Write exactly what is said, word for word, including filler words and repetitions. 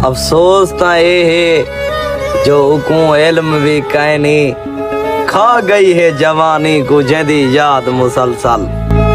अफसोस ता ये है जो को इल्म भी कहनी खा गई है जवानी को जदी याद मुसलसल।